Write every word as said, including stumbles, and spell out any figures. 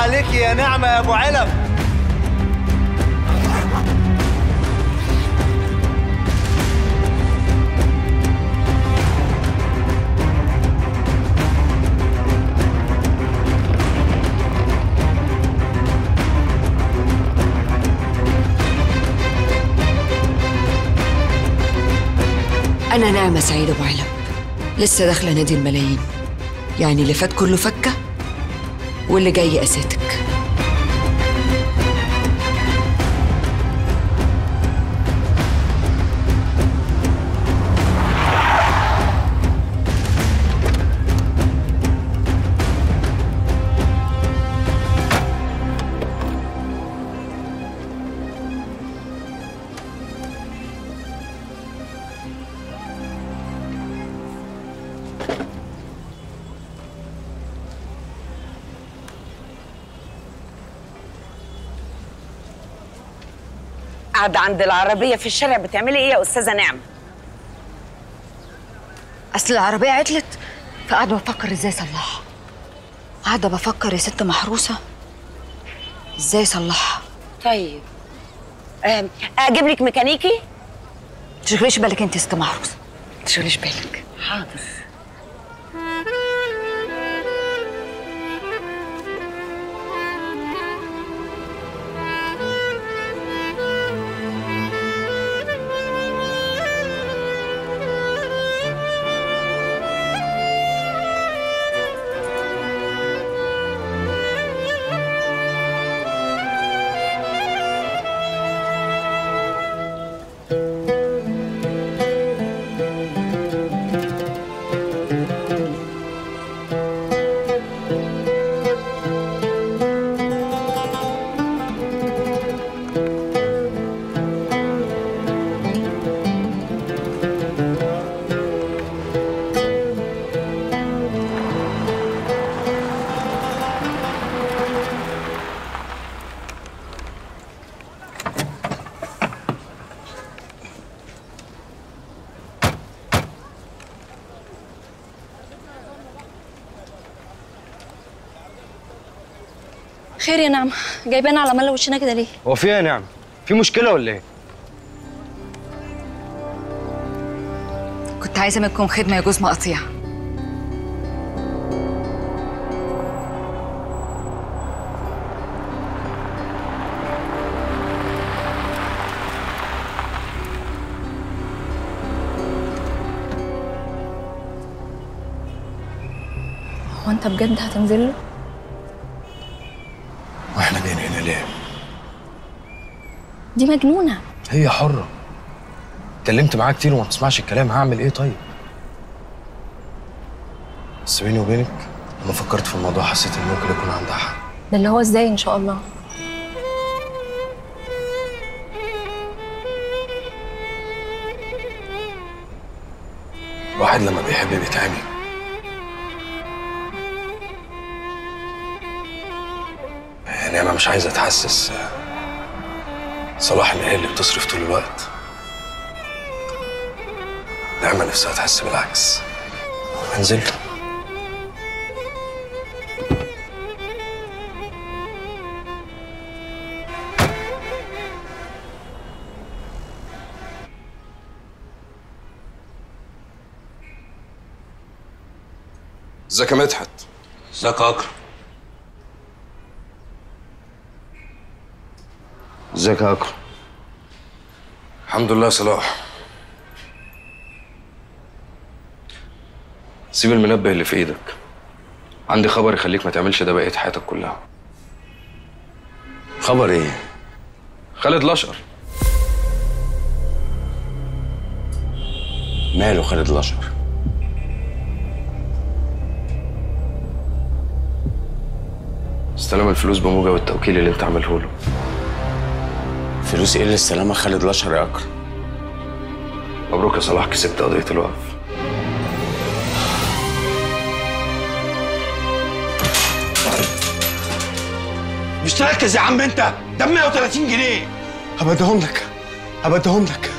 عليك يا نعمة يا أبو علب. أنا نعمة سعيد أبو علب، لسه داخلة نادي الملايين، يعني اللي فات كله فكة واللي جاي قاساتك. قاعدة عند العربية في الشارع بتعملي ايه يا أستاذة نعمة؟ أصل العربية عطلت فقاعدة بفكر ازاي اصلحها. قاعدة بفكر يا ست محروسة ازاي اصلحها. طيب أه أجيب لك ميكانيكي؟ تشغليش بالك انت يا ست محروسة، تشغليش بالك. حاضر. خير يا نعمة، جايبانا على ملا وشنا كده ليه؟ هو في ايه يا نعمة؟ في مشكلة ولا ايه؟ كنت عايزة منكم خدمة يا جوز مقطيع. هو انت بجد هتنزل له؟ واحنا جايين هنا ليه؟ دي مجنونة. هي حرة. اتكلمت معاها كتير وما بتسمعش الكلام، هعمل ايه طيب؟ بس بيني وبينك لما فكرت في الموضوع حسيت ان ممكن يكون عندها حق. ده اللي هو ازاي ان شاء الله؟ الواحد لما بيحب بيتعمي. يعني انا مش عايز اتحسس صلاح ان هي اللي بتصرف طول الوقت. نعمة نفسها تحس بالعكس. انزل. ازيك يا مدحت؟ ازيك يا اكرم؟ ازيك يا اكرم؟ الحمد لله يا صلاح. سيب المنبه اللي في ايدك، عندي خبر يخليك ما تعملش ده بقية حياتك كلها. خبر ايه؟ خالد الاشقر. ماله خالد الاشقر؟ استلم الفلوس بموجب التوكيل اللي انت عامله له. فلوس ايه اللي استلمها خالد الاشقر يا اكرم؟ مبروك يا صلاح، كسبت قضية الوقف. مش تركز يا عم انت، ده ب مية وتلاتين جنيه. هبديهم لك هبديهم لك